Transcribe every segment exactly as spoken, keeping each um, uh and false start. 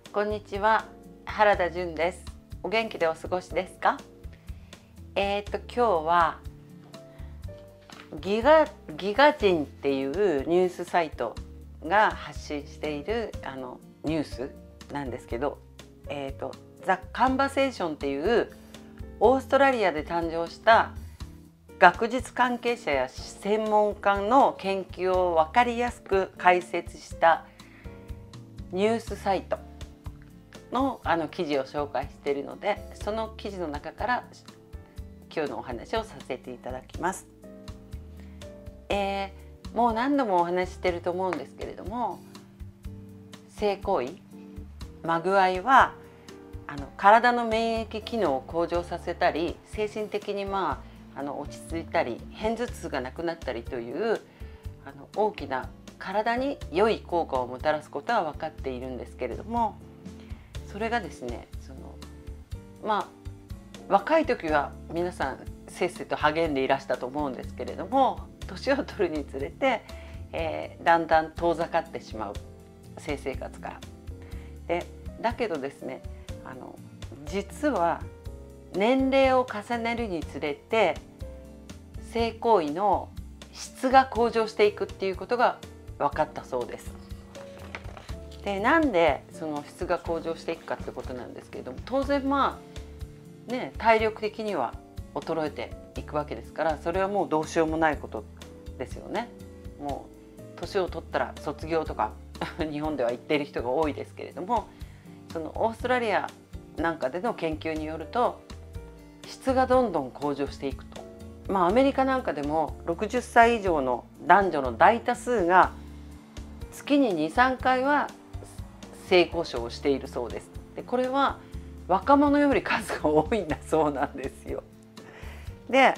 こんにちは、原田純です。お元気でお過ごしですか？えっと今日はギガギガ人っていうニュースサイトが発信しているあのニュースなんですけど、えっとザ・カンバセーションっていうオーストラリアで誕生した学術関係者や専門家の研究を分かりやすく解説したニュースサイトのあの記事を紹介しているので、その記事の中から今日のお話をさせていただきます。えー、もう何度もお話ししていると思うんですけれども、性行為、マグワイはあの体の免疫機能を向上させたり、精神的に、まあ、あの落ち着いたり、片頭痛がなくなったりというあの大きな体に良い効果をもたらすことは分かっているんですけれども、それがですね、そのまあ若い時は皆さんせっせと励んでいらしたと思うんですけれども、年を取るにつれて、えー、だんだん遠ざかってしまう、性生活から。でだけどですね、あの実は年齢を重ねるにつれて性行為の質が向上していくっていうことが分かったそうです。でなんでその質が向上していくかってことなんですけれども、当然まあね体力的には衰えていくわけですから、それはもうどうしようもないことですよね。もう年を取ったら卒業とか日本では言っている人が多いですけれども、そのオーストラリアなんかでの研究によると質がどんどん向上していくと。まあアメリカなんかでもろくじゅっさい以上の男女の大多数が月にに、さんかいは性交渉をしているそうです。でこれは若者より数が多いんだそうなんですよ。で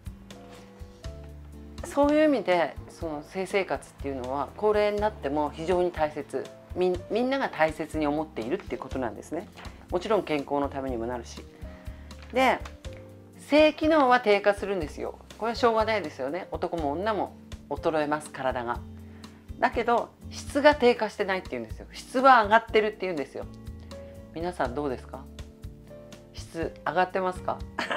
そういう意味でその性生活っていうのは高齢になっても非常に大切、みみんなが大切に思っているっていうことなんですね。もちろん健康のためにもなるし。で性機能は低下するんですよ。これはしょうがないですよね。男も女も衰えます、体が。だけど質が低下してないっていうんですよ。質は上がってるっていうんですよ。皆さんどうですか？質上がってますか？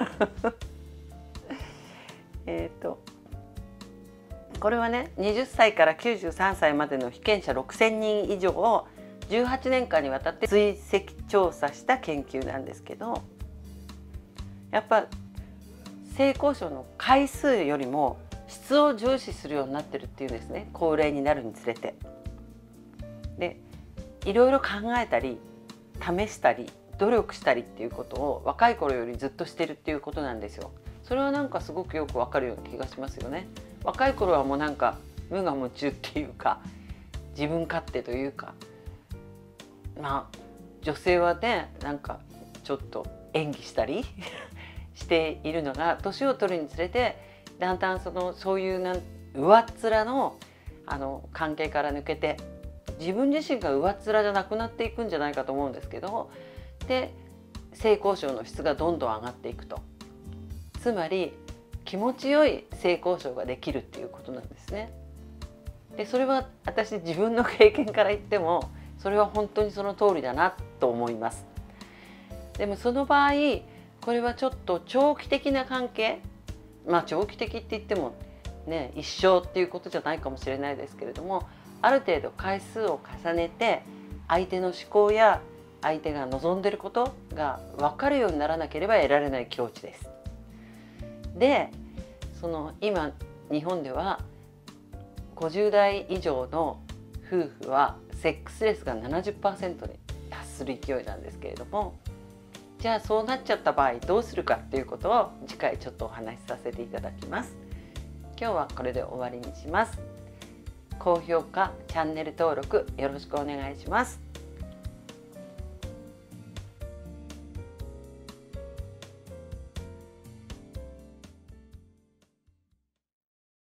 えっとこれはね、はたちからきゅうじゅうさんさいまでの被験者ろくせんにん以上をじゅうはちねんかんにわたって追跡調査した研究なんですけど、やっぱ性交渉の回数よりも質を重視するようになってるっていうんですね、高齢になるにつれて。でいろいろ考えたり試したり努力したりっていうことを若い頃よりずっとしてるっていうことなんですよ。それはなんかすごくよくわかるような気がしますよね。若い頃はもうなんか無我夢中っていうか、自分勝手というか、まあ女性はねなんかちょっと演技したりしているのが、年を取るにつれてだんだんそのそういうなん上っ面のあの関係から抜けて、自分自身が上っ面じゃなくなっていくんじゃないかと思うんですけど、で性交渉の質がどんどん上がっていくと。つまり気持ちよい性交渉ができるっていうことなんですね。でそれは私自分の経験から言ってもそれは本当にその通りだなと思います。でもその場合これはちょっと長期的な関係、まあ長期的って言ってもね一生っていうことじゃないかもしれないですけれども、ある程度回数を重ねて相手の思考や相手が望んでいることが分かるようにならなければ得られない境地です。でその今日本ではごじゅうだい以上の夫婦はセックスレスが ななじゅっパーセント に達する勢いなんですけれども、じゃあそうなっちゃった場合どうするかっていうことを次回ちょっとお話しさせていただきます。今日はこれで終わりにします。高評価、チャンネル登録よろしくお願いします。